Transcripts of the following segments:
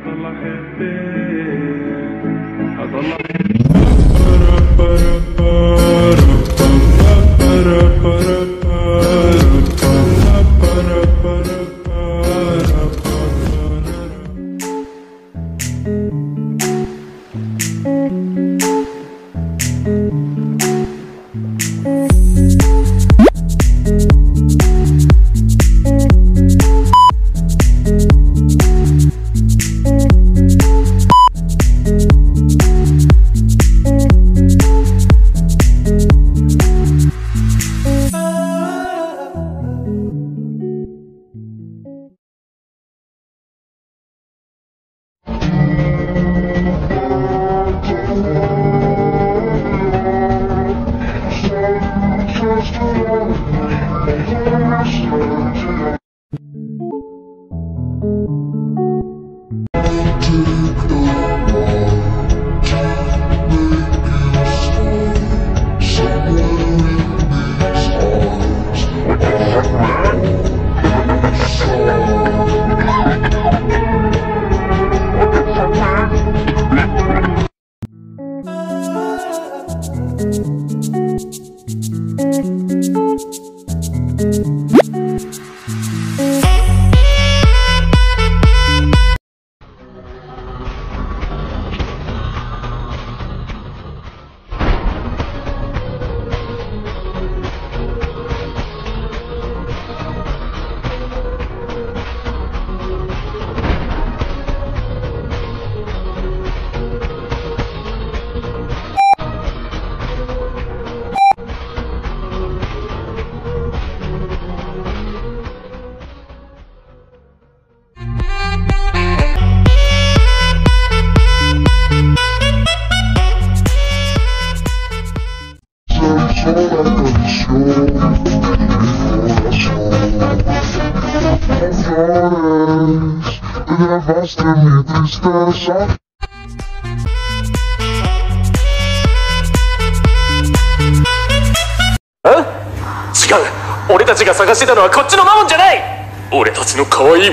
俺たちが探してたのはこっちのマモンじゃない。俺たちの可愛い違う。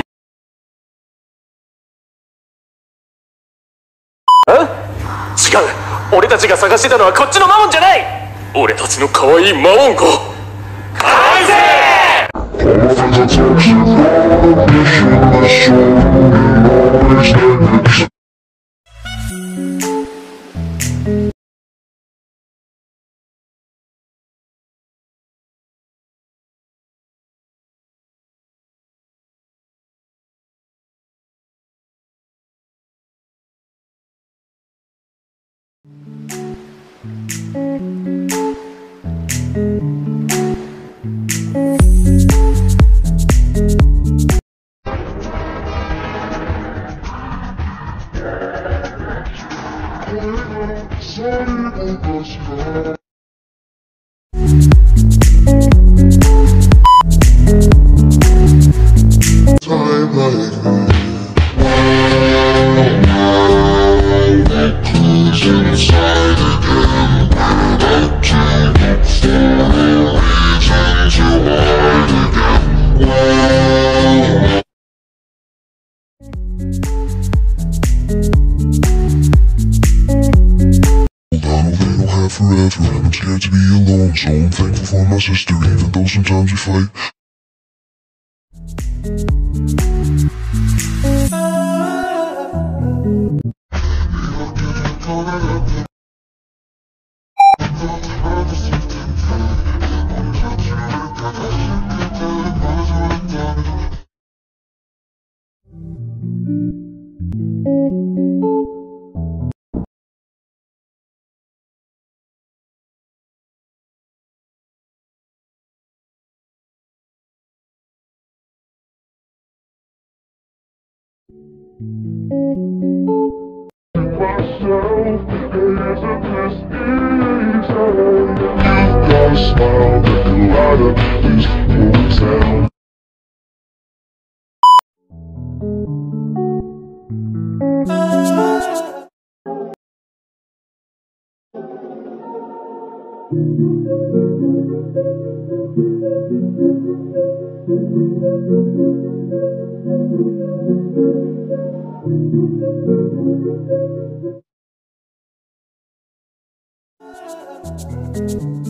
俺たちが探してたのはこっちのマモンじゃない。俺たちの可愛いマモン子返せ。Forever, and I'm scared to be alone, so I'm thankful for my sister, even though sometimes we fight. you